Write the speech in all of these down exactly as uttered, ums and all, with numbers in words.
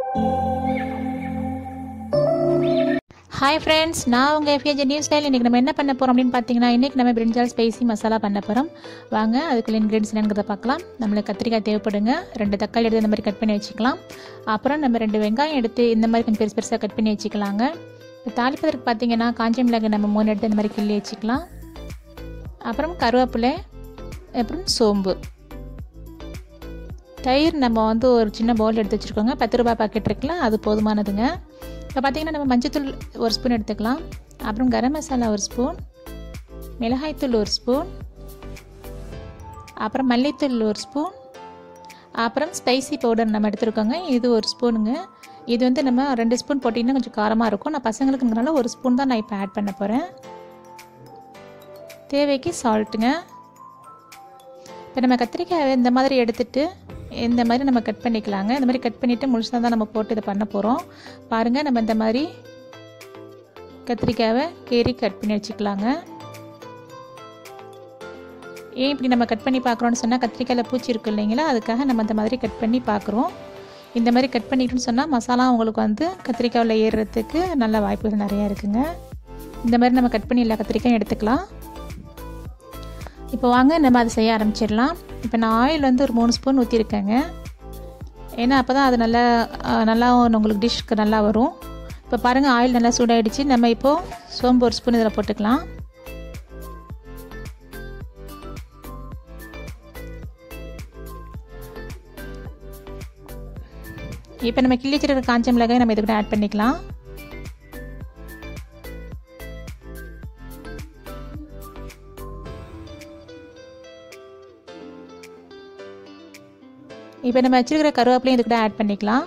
Hi friends, நான் உங்க F A J new style. இன்னைக்கு நம்ம என்ன பண்ண போறோம் அப்படினு பாத்தீங்கன்னா, இன்னைக்கு நம்ம Brinjal Spicy மசாலா பண்ண போறோம். வாங்க அதுக்குள்ள ingredients என்னங்கறத பார்க்கலாம். நமக்கு கத்திரிக்காய் தேவைப்படுங்க. ரெண்டு தக்காளி எடுத்து இந்த மாதிரி கட் பண்ணி வச்சுக்கலாம். அப்புறம் நம்ம ரெண்டு வெங்காயம் எடுத்து இந்த மாதிரி கொஞ்சம் பெருசு பெருசா கட் பண்ணி வச்சுக்கலாங்க. இப்போ தாளிப்பதற்கு பாத்தீங்கன்னா காஞ்ச மிளகாய் நம்ம மூணு எடுத்து இந்த மாதிரி கிள்ளி வச்சுக்கலாம். அப்புறம் கருவேப்பிலை, அப்புறம் சோம்பு. தயிர் நம்ம வந்து ஒரு சின்ன பவுல் எடுத்து வச்சிருக்கோங்க. பத்து ரூபாய் பாக்கெட் இருக்குல, அது போதுமானதுங்க. இப்போ பார்த்தீங்கன்னா நம்ம மஞ்சத்தூள் ஒரு ஸ்பூன் எடுத்துக்கலாம். அப்புறம் கரம் மசாலா ஒரு ஸ்பூன், மிளகாய்த்தூள் ஒரு ஸ்பூன், அப்புறம் மல்லித்தூள் ஒரு ஸ்பூன், அப்புறம் ஸ்பைசி பவுடர் நம்ம எடுத்துருக்கோங்க. இது ஒரு ஸ்பூனுங்க. இது வந்து நம்ம ரெண்டு ஸ்பூன் போட்டிங்கன்னா கொஞ்சம் காரமாக இருக்கும். நான் பசங்களுக்குனால ஒரு ஸ்பூன் தான் நான் இப்போ ஆட் பண்ண போகிறேன். தேவைக்கு சால்ட்டுங்க. இப்போ நம்ம கத்திரிக்காய் இந்த மாதிரி எடுத்துகிட்டு இந்த மாதிரி நம்ம கட் பண்ணிக்கலாங்க. இந்த மாதிரி கட் பண்ணிவிட்டு முழுசாக தான் நம்ம போட்டு இதை பண்ண போகிறோம். பாருங்கள், நம்ம இந்த மாதிரி கத்திரிக்காயை கீறி கட் பண்ணி வச்சுக்கலாங்க. ஏன் இப்படி நம்ம கட் பண்ணி பார்க்குறோன்னு சொன்னால், கத்திரிக்காயில் பூச்சி இருக்குது இல்லைங்களா, அதுக்காக நம்ம இந்த மாதிரி கட் பண்ணி பார்க்குறோம். இந்த மாதிரி கட் பண்ணிக்கிட்டுன்னு சொன்னால் மசாலா உங்களுக்கு வந்து கத்திரிக்காயில் ஏறுறதுக்கு நல்ல வாய்ப்புகள் நிறையா இருக்குங்க. இந்த மாதிரி நம்ம கட் பண்ணி எல்லா கத்திரிக்காயும் எடுத்துக்கலாம். இப்போ வாங்க நம்ம அதை செய்ய ஆரம்பிச்சிடலாம். இப்போ நான் ஆயில் வந்து ஒரு மூணு ஸ்பூன் ஊற்றிருக்கேங்க. ஏன்னா அப்போ தான் அது நல்லா நல்லா உங்களுக்கு டிஷ்க்கு நல்லா வரும். இப்போ பாருங்கள், ஆயில் நல்லா சூடாகிடுச்சு. நம்ம இப்போது சோம்பு ஒரு ஸ்பூன் இதில் போட்டுக்கலாம். இப்போ நம்ம கிள்ளி வச்சிருக்கிற காஞ்ச மிளகாய் நம்ம இதுக்கூட ஆட் பண்ணிக்கலாம். இப்போ நம்ம வச்சிருக்கிற கருவேப்பிலையும் இது கூட ஆட் பண்ணிக்கலாம்.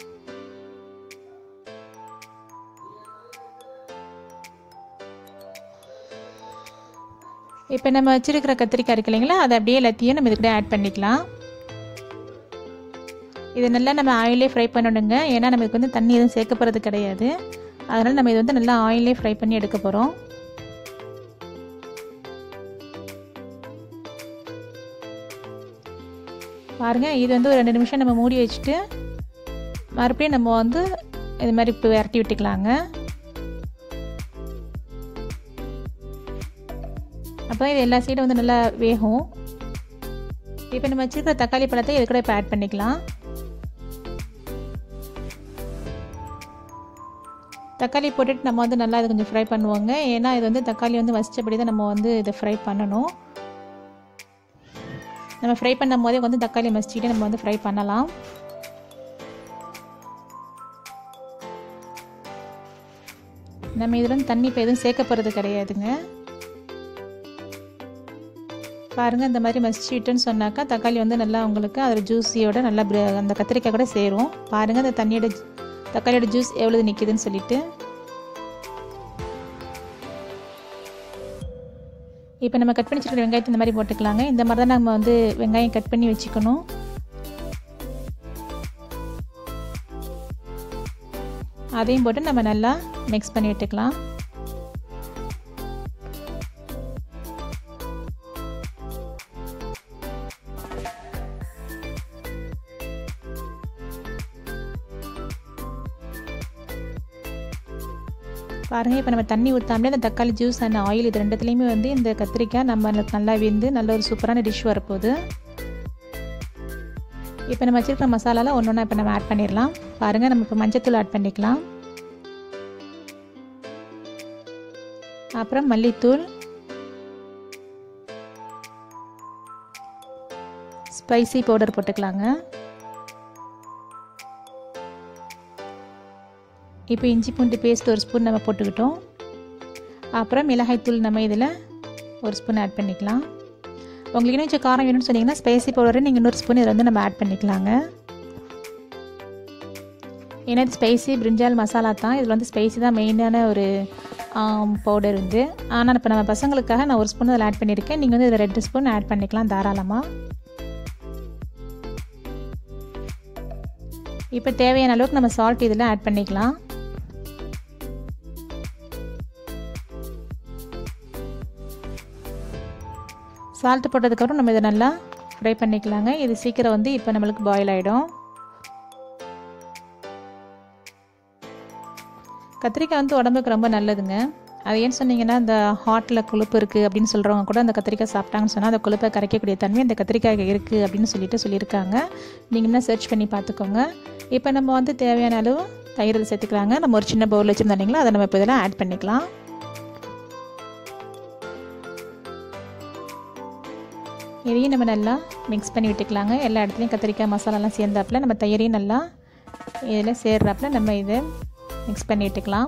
இப்போ நம்ம வச்சிருக்கிற கத்திரிக்காய் இருக்கு இல்லைங்களா, அதை அப்படியே எல்லாத்தையும் நம்ம இது கூட ஆட் பண்ணிக்கலாம். இது நல்லா நம்ம ஆயிலே ஃப்ரை பண்ணணுங்க. ஏன்னா நமக்கு வந்து தண்ணி எதுவும் சேர்க்க போகிறது கிடையாது. அதனால் நம்ம இது வந்து நல்லா ஆயிலே ஃப்ரை பண்ணி எடுக்க போகிறோம். பாருங்கள், இது வந்து ஒரு ரெண்டு நிமிஷம் நம்ம மூடி வச்சுட்டு மறுபடியும் நம்ம வந்து இது மாதிரி இப்போ விரட்டி விட்டுக்கலாங்க. அப்போ இது எல்லா சைடும் வந்து நல்லா வேகும். இப்போ நம்ம வச்சுருக்கிற தக்காளி பழத்தை இது கூட இப்போ ஆட் பண்ணிக்கலாம். தக்காளி போட்டுட்டு நம்ம வந்து நல்லா இது கொஞ்சம் ஃப்ரை பண்ணுவோங்க. ஏன்னா இது வந்து தக்காளி வந்து வசிச்சபடி தான் நம்ம வந்து இதை ஃப்ரை பண்ணணும். நம்ம ஃப்ரை பண்ணும் போதே வந்து தக்காளி மசிச்சுக்கிட்டு நம்ம வந்து ஃப்ரை பண்ணலாம். நம்ம இதில் வந்து தண்ணி இப்போ எதுவும் சேர்க்க போகிறது கிடையாதுங்க. பாருங்கள், இந்த மாதிரி மசிச்சுக்கிட்டுன்னு சொன்னாக்கா தக்காளி வந்து நல்லா உங்களுக்கு அதில் ஜூஸியோட நல்லா அந்த கத்திரிக்காய் கூட சேரும். பாருங்கள், அந்த தண்ணியோட தக்காளியோட ஜூஸ் எவ்வளவு நிற்கிதுன்னு சொல்லிட்டு. இப்போ நம்ம கட் பண்ணி வச்சுருக்கிற வெங்காயத்தை இந்த மாதிரி போட்டுக்கலாங்க. இந்த மாதிரி தான் நம்ம வந்து வெங்காயம் கட் பண்ணி வச்சுக்கணும். அதையும் போட்டு நம்ம நல்லா மிக்ஸ் பண்ணி விட்டுக்கலாம். பாருங்கள், இப்போ நம்ம தண்ணி ஊற்றாமலே அந்த தக்காளி ஜூஸ் அண்ட் ஆயில் இது ரெண்டுத்துலேயுமே வந்து இந்த கத்திரிக்காய் நம்ம நல்லா வெந்து நல்ல ஒரு சூப்பரான டிஷ் வரப்போகுது. இப்போ நம்ம வச்சுருக்கிற மசாலாலாம் ஒன்று ஒன்றா இப்போ நம்ம ஆட் பண்ணிடலாம். பாருங்கள், நம்ம இப்போ மஞ்சத்தூள் ஆட் பண்ணிக்கலாம். அப்புறம் மல்லித்தூள், ஸ்பைசி பவுடர் போட்டுக்கலாங்க. இப்போ இஞ்சி பூண்டு பேஸ்ட் ஒரு ஸ்பூன் நம்ம போட்டுக்கிட்டோம். அப்புறம் மிளகாய்த்தூள் நம்ம இதில் ஒரு ஸ்பூன் ஆட் பண்ணிக்கலாம். உங்களுக்கு இன்னும் கொஞ்சம் காரம் வேணும்னு சொன்னீங்கன்னா ஸ்பைசி பவுடர் நீங்கள் இன்னொரு ஸ்பூன் இதில் வந்து நம்ம ஆட் பண்ணிக்கலாங்க. ஏன்னா இது ஸ்பைசி பிரிஞ்சால் மசாலா தான். இதில் வந்து ஸ்பைசி தான் மெயினான ஒரு பவுடர் வந்து. ஆனால் இப்போ நம்ம பசங்களுக்காக நான் ஒரு ஸ்பூன் அதில் ஆட் பண்ணியிருக்கேன். நீங்கள் வந்து இதில் ரெண்டு ஸ்பூன் ஆட் பண்ணிக்கலாம் தாராளமாக. இப்போ தேவையான அளவுக்கு நம்ம சால்ட் இதில் ஆட் பண்ணிக்கலாம். சால்ட் போட்டதுக்கப்புறம் நம்ம இதை நல்லா ஃப்ரை பண்ணிக்கலாங்க. இது சீக்கிரம் வந்து இப்போ நம்மளுக்கு பாயில் ஆகிடும். கத்திரிக்காய் வந்து உடம்புக்கு ரொம்ப நல்லதுங்க. அது ஏன்னு சொன்னீங்கன்னா, இந்த ஹார்ட்டில் கொழுப்பு இருக்குது அப்படின்னு சொல்கிறவங்க கூட அந்த கத்திரிக்காய் சாப்பிட்டாங்கன்னு சொன்னால் அந்த கொழுப்பை கரைக்கக்கூடிய தன்மை அந்த கத்திரிக்காய் இருக்குது அப்படின்னு சொல்லிட்டு சொல்லியிருக்காங்க. நீங்கள் என்ன சர்ச் பண்ணி பார்த்துக்கோங்க. இப்போ நம்ம வந்து தேவையான அளவு தயிர் சேர்த்துக்கலாங்க. நம்ம ஒரு சின்ன பவுல் வச்சுருந்தோம் இல்லைங்களா, அதை நம்ம இப்போ இதெல்லாம் ஆட் பண்ணிக்கலாம். இதையும் நம்ம நல்லா மிக்ஸ் பண்ணி விட்டுக்கலாங்க. எல்லா இடத்துலையும் கத்திரிக்காய் மசாலாலாம் சேர்ந்தாப்புல நம்ம தயிரையும் நல்லா இதில் சேர்றாப்புல நம்ம இதை மிக்ஸ் பண்ணி விட்டுக்கலாம்.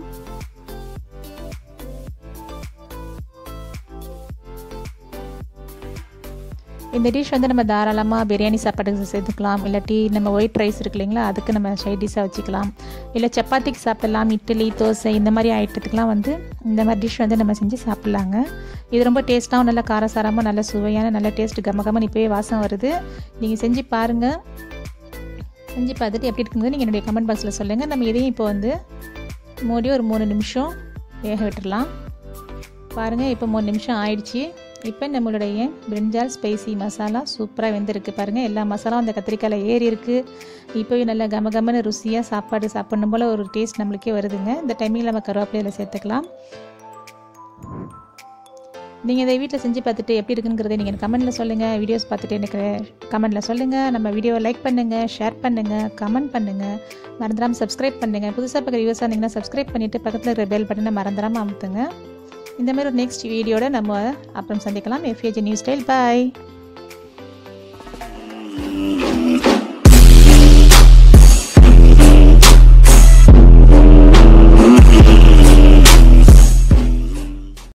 இந்த டிஷ் வந்து நம்ம தாராளமாக பிரியாணி சாப்பாட்டுக்கு சேர்த்துக்கலாம். இல்லாட்டி நம்ம ஒயிட் ரைஸ் இருக்கு இல்லைங்களா, அதுக்கு நம்ம சைட் டிஷ்ஷாக வச்சுக்கலாம். இல்லை சப்பாத்திக்கு சாப்பிடலாம். இட்லி, தோசை இந்த மாதிரி ஐட்டத்துக்குலாம் வந்து இந்த மாதிரி டிஷ் வந்து நம்ம செஞ்சு சாப்பிட்லாங்க. இது ரொம்ப டேஸ்ட்டாகவும் நல்ல காரசாரமாக நல்ல சுவையான நல்ல டேஸ்ட் கம கமன்னு இப்போயே வாசம் வருது. நீங்கள் செஞ்சு பாருங்கள். செஞ்சு பார்த்துட்டு எப்படி இருக்குங்கிறது நீங்கள் என்னுடைய கமெண்ட் பாக்ஸில் சொல்லுங்கள். நம்ம இதையும் இப்போ வந்து மூடி ஒரு மூணு நிமிஷம் வேக விட்டுடலாம். பாருங்கள், இப்போ மூணு நிமிஷம் ஆயிடுச்சு. இப்போ நம்மளுடைய பிரிஞ்சால் ஸ்பைசி மசாலா சூப்பராக வெந்திருக்கு பாருங்கள். எல்லா மசாலாவும் அந்த கத்திரிக்காயில் ஏறி இருக்குது. இப்போவே நல்லா கம கமன்னு ருசியாக சாப்பாடு சாப்பிடணும் போல் ஒரு டேஸ்ட் நம்மளுக்கே வருதுங்க. இந்த டைமிங்கில் நம்ம கருவேப்பிலையில் சேர்த்துக்கலாம். நீங்கள் இதை வீட்டில் செஞ்சு பார்த்துட்டு எப்படி இருக்குங்கிறத நீங்கள் கமெண்ட்டில் சொல்லுங்கள். வீடியோஸ் பார்த்துட்டு எனக்கு கமெண்ட்டில் சொல்லுங்கள். நம்ம வீடியோவை லைக் பண்ணுங்கள், ஷேர் பண்ணுங்கள், கமெண்ட் பண்ணுங்கள். மறந்துடாமல் சப்ஸ்கிரைப் பண்ணுங்கள். புதுசாக பார்க்குற வியூவர்ஸாக இருந்தீங்கன்னா சப்ஸ்கிரைப் பண்ணிவிட்டு பக்கத்தில் இருக்கிற பெல் பட்டனை மறந்துடாமல் அமுத்துங்க. இந்த மாதிரி ஒரு நெக்ஸ்ட் வீடியோட நம்ம அப்புறம் சந்திக்கலாம். F A J new style. Bye.